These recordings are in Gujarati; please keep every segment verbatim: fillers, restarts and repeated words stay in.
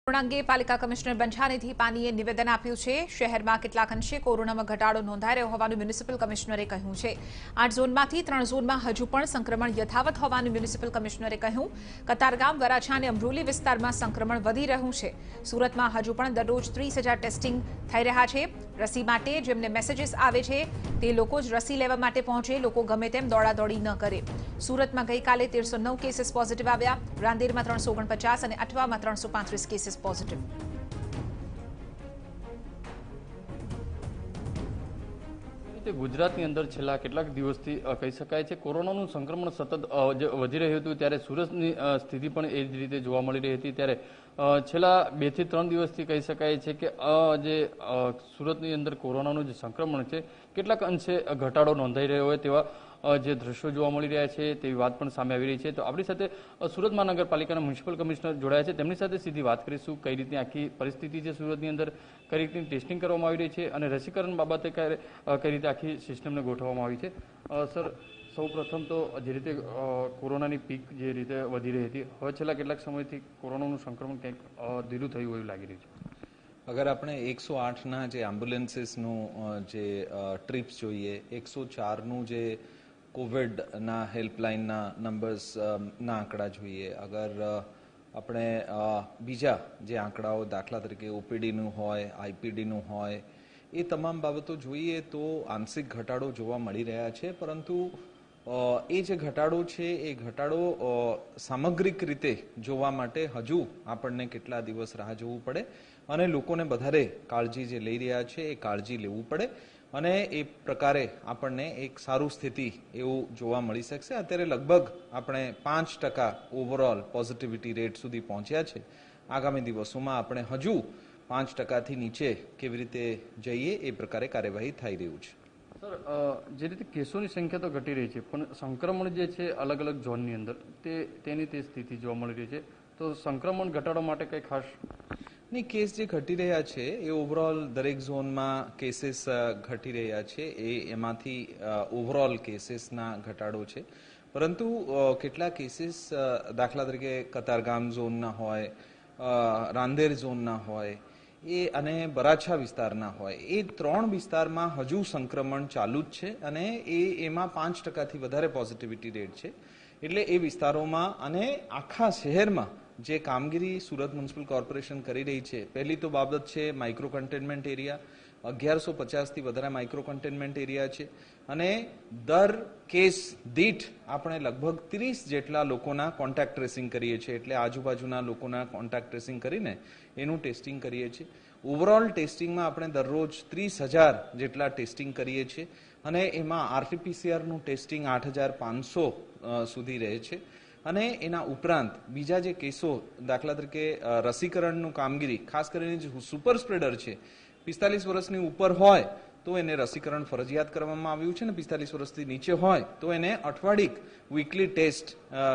કોરોના અંગે પાલિકા કમિશનર બંછાનિધિ પાનીએ નિવેદન આપ્યું છે। શહેરમાં કેટલાક અંશે કોરોનામાં ઘટાડો નોંધાઈ રહ્યો હોવાનું મ્યુનિસિપલ કમિશનરે કહ્યું છે। આઠ ઝોનમાંથી ત્રણ ઝોનમાં હજુ પણ સંક્રમણ યથાવત હોવાનું મ્યુનિસિપલ કમિશનરે કહ્યું। કતારગામ, વરાછા અને અમરોલી વિસ્તારમાં સંક્રમણ વધી રહ્યું છે। સુરતમાં હજુ પણ દરરોજ ત્રીસ હજાર ટેસ્ટિંગ થઈ રહ્યા છે। રસી માટે જેમને મેસેજીસ આવે છે તે લોકો જ રસી લેવા માટે પહોંચે, લોકો ગમે તેમ દોડાદોડી ન કરે। સુરતમાં ગઈકાલે તેરસો નવ કેસીસ પોઝિટિવ આવ્યા। રાંદેરમાં ત્રણસો ઓગણપચાસ અને અઠવામાં ત્રણસો પાંત્રીસ કેસીસ પોઝિટિવ। ગુજરાતની અંદર છેલ્લા કેટલાક દિવસથી કહી શકાય છે કોરોનાનું સંક્રમણ સતત વધી રહ્યું હતું, ત્યારે સુરતની સ્થિતિ પણ એ જ રીતે જોવા મળી રહી હતી। ત્યારે છેલ્લા બે થી ત્રણ દિવસથી કહી શકાય છે કે જે સુરતની અંદર કોરોનાનું જે સંક્રમણ છે કેટલાક અંશે ઘટાડો નોંધાઈ રહ્યો હોય તેવા જે દ્રશ્યો જોવા મળી રહ્યા છે તેવી વાત પણ સામે આવી રહી છે। તો આપણી સાથે સુરત મહાનગરપાલિકાના મ્યુનિસિપલ કમિશનર જોડાયા છે, તેમની સાથે સીધી વાત કરીશું કઈ રીતની આખી પરિસ્થિતિ છે સુરતની અંદર, કઈ રીતની ટેસ્ટિંગ કરવામાં આવી રહી છે અને રસીકરણ બાબતે કઈ રીતે આખી સિસ્ટમને ગોઠવવામાં આવી છે। સર, સૌ પ્રથમ તો જે રીતે કોરોનાની પીક જે રીતે વધી રહી હતી, હવે છેલ્લા કેટલાક સમયથી કોરોનાનું સંક્રમણ કંઈક ધીરું થયું એવું લાગી રહ્યું છે। અગર આપણે એકસો આઠના જે એમ્બ્યુલન્સીસનું જે ટ્રીપ્સ જોઈએ, એકસો ચારનું જે કોવિડના હેલ્પલાઇનના નંબર્સના આંકડા જોઈએ, અગર આપણે બીજા જે આંકડાઓ દાખલા તરીકે ઓપીડીનું હોય, આઈપીડીનું હોય, એ તમામ બાબતો જોઈએ તો આંશિક ઘટાડો જોવા મળી રહ્યા છે। પરંતુ એ જે ઘટાડો છે એ ઘટાડો સામગ્રિક રીતે જોવા માટે હજુ આપણને કેટલા દિવસ રાહ જોવું પડે અને લોકોને વધારે કાળજી જે લઈ રહ્યા છે એ કાળજી લેવું પડે અને એ પ્રકારે આપણને એક સારું સ્થિતિ એવું જોવા મળી શકશે। અત્યારે લગભગ આપણે પાંચ ટકા ઓવરઓલ પોઝિટિવિટી રેટ સુધી પહોંચ્યા છે। આગામી દિવસોમાં આપણે હજુ પાંચ ટકાથી નીચે કેવી રીતે જઈએ એ પ્રકારે કાર્યવાહી થઈ રહ્યું છે। સર, જે રીતે કેસોની સંખ્યા તો ઘટી રહી છે પણ સંક્રમણ જે છે અલગ અલગ ઝોનની અંદર તે તેની તે સ્થિતિ જોવા મળી રહી છે, તો સંક્રમણ ઘટાડવા માટે કંઈ ખાસ નહીં, કેસ જે ઘટી રહ્યા છે એ ઓવરઓલ દરેક ઝોનમાં કેસીસ ઘટી રહ્યા છે, એ એમાંથી ઓવરઓલ કેસીસના ઘટાડો છે। પરંતુ કેટલા કેસીસ દાખલા તરીકે કતારગામ ઝોનના હોય, રાંદેર ઝોનના હોય એ અને વરાછા વિસ્તારના હોય, એ ત્રણ વિસ્તારમાં હજુ સંક્રમણ ચાલુ જ છે અને એ એમાં પાંચ ટકાથી વધારે પોઝિટિવિટી રેટ છે। એટલે એ વિસ્તારોમાં અને આખા શહેરમાં જે કામગીરી સુરત મ્યુનિસિપલ કોર્પોરેશન કરી રહી છે, પહેલી તો બાબત છે માઇક્રો કન્ટેનમેન્ટ એરિયા, અગિયારસો પચાસથી વધારે માઇક્રો કન્ટેનમેન્ટ એરિયા છે અને દર કેસ દીઠ આપણે લગભગ ત્રીસ જેટલા લોકોના કોન્ટેક્ટ ટ્રેસિંગ કરીએ છીએ, એટલે આજુબાજુના લોકોના કોન્ટેક્ટ ટ્રેસિંગ કરીને એનું ટેસ્ટિંગ કરીએ છીએ। ઓવરઓલ ટેસ્ટિંગમાં આપણે દરરોજ ત્રીસ હજાર જેટલા ટેસ્ટિંગ કરીએ છીએ અને એમાં આરટીપીસીઆરનું ટેસ્ટિંગ આઠ હજાર પાંચસો સુધી રહે છે અને એના ઉપરાંત બીજા જે કેસો દાખલા તરીકે રસીકરણનું કામગીરી, ખાસ કરીને જે સુપર સ્પ્રેડર છે, પિસ્તાલીસ વર્ષની ઉપર હોય તો એને રસીકરણ ફરજિયાત કરવામાં આવ્યું છે અને પિસ્તાલીસ વર્ષથી નીચે હોય તો એને અઠવાડિક વીકલી ટેસ્ટ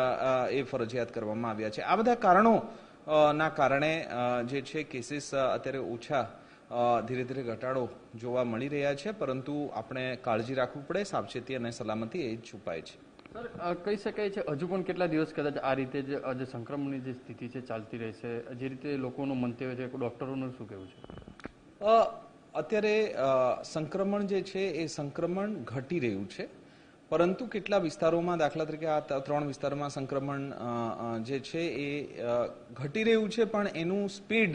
એ ફરજિયાત કરવામાં આવ્યા છે। આ બધા કારણો ના કારણે જે છે કેસીસ અત્યારે ઓછા ધીરે ધીરે ઘટાડો જોવા મળી રહ્યા છે, પરંતુ આપણે કાળજી રાખવું પડે, સાવચેતી અને સલામતી એ જ ઉપાય છે। સર, કહી શકાય છે હજુ પણ કેટલા દિવસ કદાચ આ રીતે જે સંક્રમણની જે સ્થિતિ છે ચાલતી રહેશે, જે રીતે લોકોનું મંતવ્ય છે, ડોક્ટરોનું શું કહેવું છે? અત્યારે સંક્રમણ જે છે એ સંક્રમણ ઘટી રહ્યું છે, પરંતુ કેટલા વિસ્તારોમાં દાખલા તરીકે આ ત્રણ વિસ્તારોમાં સંક્રમણ જે છે એ ઘટી રહ્યું છે પણ એનું સ્પીડ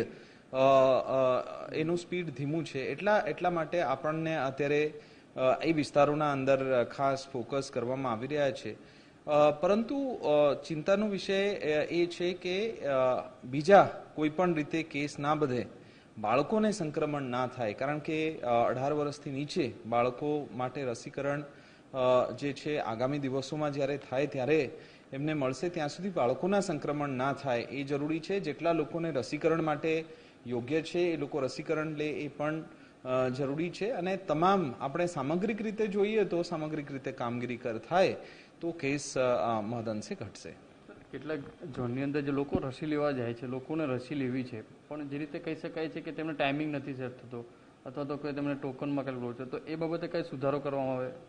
એનું સ્પીડ ધીમું છે। એટલા એટલા માટે આપણને અત્યારે એ વિસ્તારોના અંદર ખાસ ફોકસ કરવામાં આવી રહ્યા છે। પરંતુ ચિંતાનો વિષય એ છે કે બીજા કોઈ પણ રીતે કેસ ના વધે, બાળકોને સંક્રમણ ના થાય, કારણ કે અઢાર વર્ષથી નીચે બાળકો માટે રસીકરણ જે છે આગામી દિવસોમાં જ્યારે થાય ત્યારે એમને મળશે, ત્યાં સુધી બાળકોના સંક્રમણ ના થાય એ જરૂરી છે। જેટલા લોકોને રસીકરણ માટે યોગ્ય છે એ લોકો રસીકરણ લે એ પણ જરૂરી છે અને તમામ આપણે સામગ્રિક રીતે જોઈએ તો સામગ્રિક રીતે કામગીરી કર થાય તો કેસ મહદઅંશે ઘટશે। કેટલાક ઝોનની અંદર જે લોકો રસી લેવા જાય છે, લોકોને રસી લેવી છે પણ જે રીતે કહી શકાય છે કે તેમને ટાઈમિંગ નથી સેટ થતો અથવા તો કોઈ તેમને ટોકનમાં કંઈ છે, તો એ બાબતે કંઈ સુધારો કરવામાં આવે?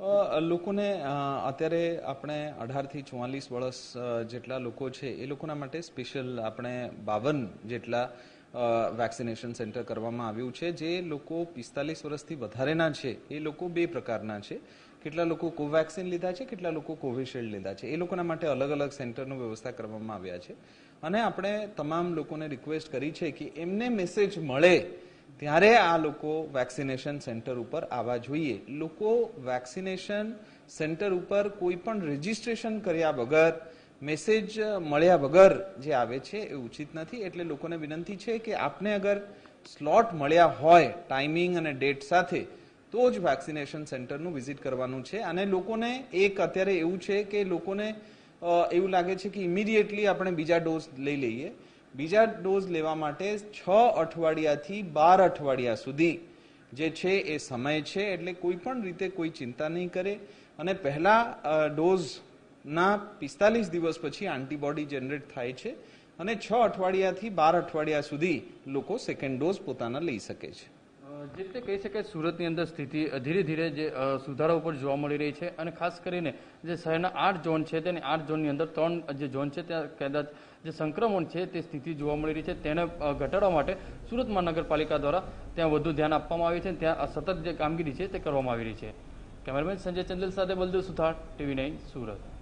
અ, લોકોને અ, અત્યારે આપણે અઢારથી ચોવાલીસ વર્ષ અ, જેટલા લોકો છે એ લોકોના માટે સ્પેશિયલ આપણે બાવન જેટલા વેક્સિનેશન સેન્ટર કરવામાં આવ્યું છે. જે લોકો પિસ્તાલીસ વર્ષથી વધારેના છે એ લોકો બે પ્રકારના છે. કેટલા લોકો કોવેક્સિન લીધા છે, કેટલા લોકો કોવિશિલ્ડ લીધા છે. એ લોકોના માટે અલગ અલગ સેન્ટરનું વ્યવસ્થા કરવામાં આવ્યા છે. અને આપણે તમામ લોકોને રિક્વેસ્ટ કરી છે કે એમને મેસેજ મળે ત્યારે આ લોકો વેક્સિનેશન સેન્ટર ઉપર આવવા જોઈએ. લોકો વેક્સિનેશન સેન્ટર ઉપર કોઈ પણ રજીસ્ટ્રેશન કર્યા વગર, મેસેજ મળ્યા વગર જે આવે છે એ ઉચિત નથી. એટલે લોકોને વિનંતી છે કે આપને અગર સ્લોટ મળ્યા હોય ટાઈમિંગ અને ડેટ સાથે તો જ વેક્સિનેશન સેન્ટરનું વિઝિટ કરવાનું છે. અને લોકોને એક અત્યારે એવું છે કે લોકોને એવું લાગે છે કે ઇમિડિયેટલી આપણે બીજા ડોઝ લઈ લઈએ. બીજા ડોઝ લેવા માટે છ અઠવાડિયાથી બાર અઠવાડિયા સુધી જે છે એ સમય છે. એટલે કોઈ પણ રીતે કોઈ ચિંતા નહીં કરે. અને પહેલા ડોઝના પિસ્તાલીસ દિવસ પછી એન્ટીબોડી જનરેટ થાય છે અને છ અઠવાડિયાથી બાર અઠવાડિયા સુધી લોકો સેકન્ડ ડોઝ પોતાના લઈ શકે છે. જે રીતે કહી શકાય સુરતની અંદર સ્થિતિ ધીરે ધીરે જે સુધારા ઉપર જોવા મળી રહી છે અને ખાસ કરીને જે શહેરના આઠ ઝોન છે તેની આઠ ઝોનની અંદર ત્રણ જે ઝોન છે ત્યાં કદાચ જે સંક્રમણ છે તે સ્થિતિ જોવા મળી રહી છે તેને ઘટાડવા માટે સુરત મહાનગરપાલિકા દ્વારા ત્યાં વધુ ધ્યાન આપવામાં આવે છે. ત્યાં સતત જે કામગીરી છે તે કરવામાં આવી રહી છે. કેમેરામેન સંજય ચંદેલ સાથે બલદેવ સુથાર, ટીવી નાઇન સુરત.